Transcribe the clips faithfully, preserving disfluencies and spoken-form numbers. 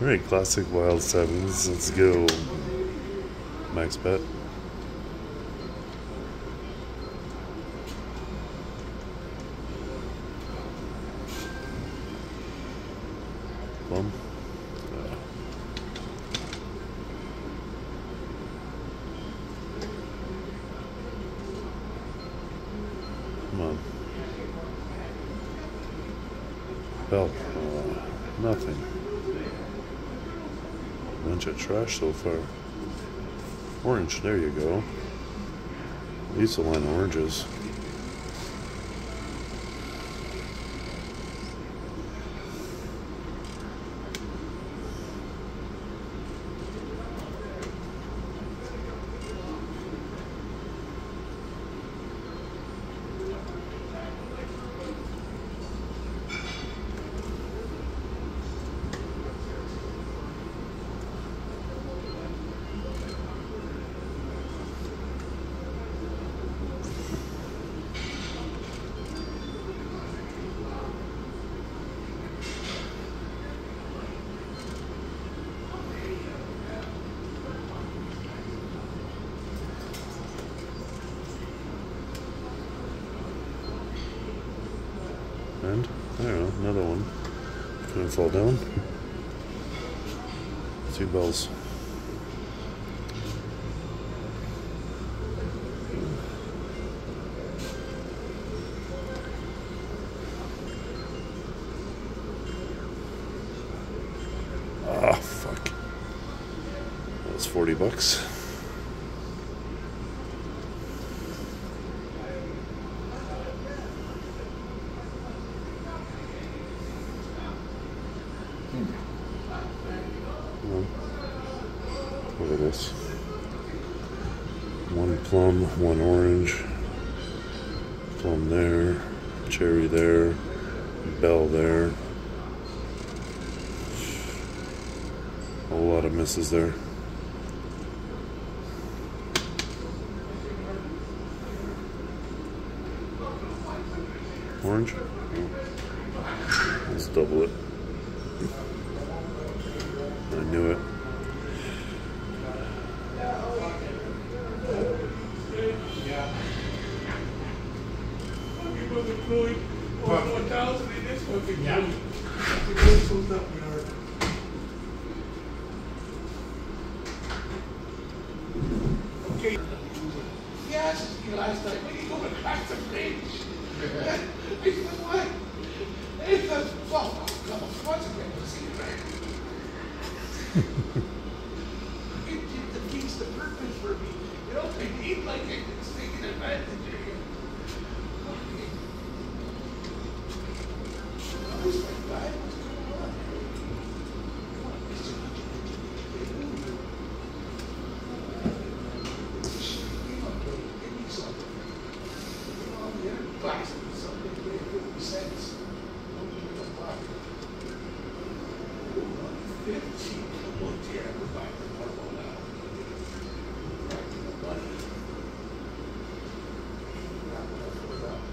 Alright, classic wild sevens. Let's go. Max bet. Plum. Uh. Come on. Bell. Uh, nothing. Bunch of trash so far. Orange, there you go. At least a line of oranges. And, I don't know, another one. Gonna fall down. Two bells. Ah, fuck. That was forty bucks. Look at this. One plum, one orange, plum there, cherry there, bell there. A whole lot of misses there. Orange? Let's double it. I knew it. Okay. Yes, last night when you go across the bridge. I said, what? It's a well, couple of months ago, see it, it defeats the purpose for me. You know, they need like it's taking advantage of you. Okay. Where's my guy? What's going on? Come on, Mister Give me something. You know, the other glasses or something, they fifty cents. Don't even a buck. Fifteen. Oh dear, I would buy the normal now. Back to the money. Not what I thought about.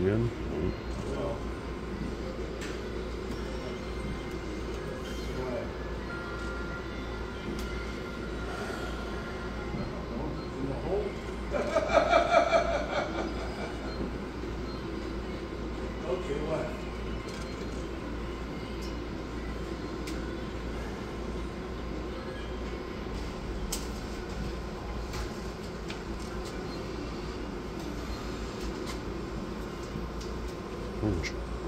again? Well, in the hole? Okay, what? Orange.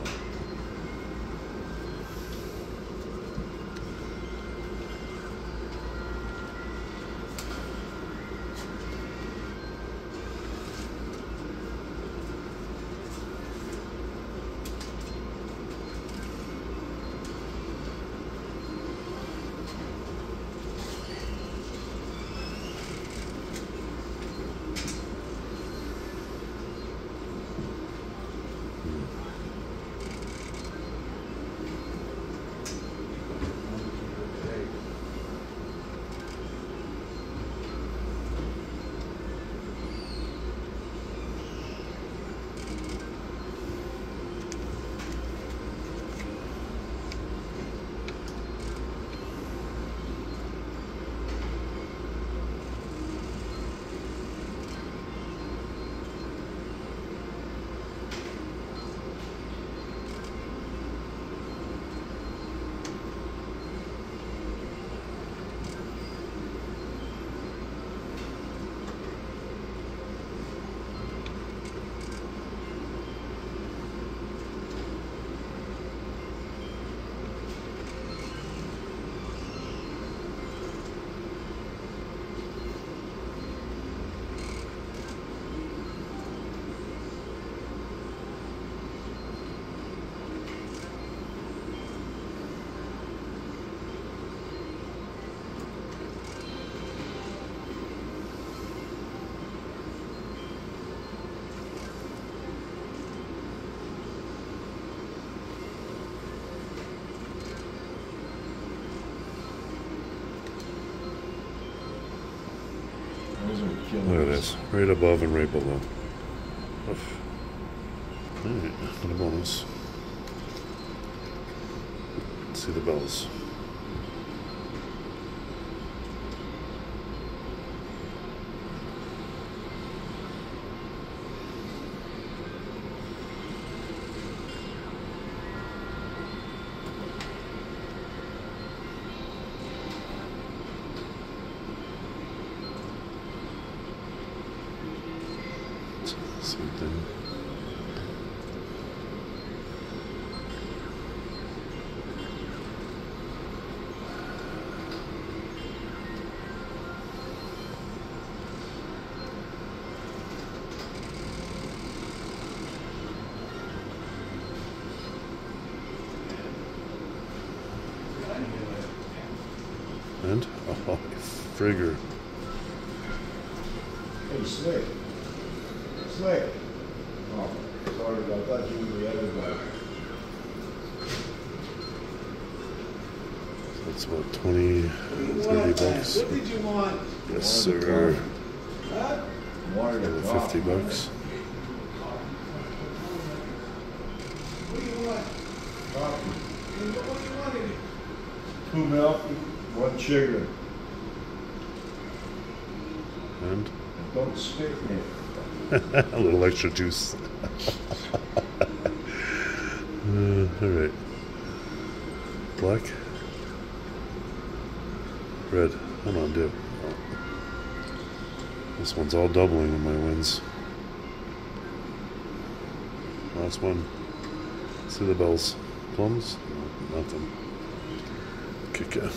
Look at this, right above and right below. Oof. Alright, got a bonus. Let's see the bells. Same thing. And oh, frigger. Hey, Slick. Slick. Oh, sorry, I thought you were the other guy. That's about twenty, thirty bucks. What did you want? Yes, sir. Huh? Wanted a Over coffee. fifty bucks. What do you want? Coffee. What do you want in it? Two milk, one sugar. And Don't spit in it. a little extra juice. uh, Alright. Black. Red. Hold on, dude. Oh. This one's all doubling in my wins. Last one. See the bells. Plums? No, nothing. Kick ya.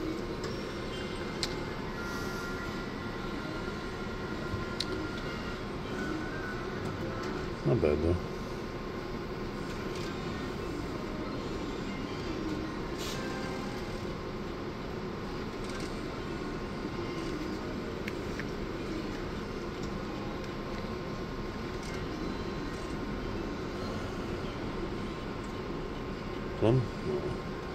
Not bad though. Plum? No.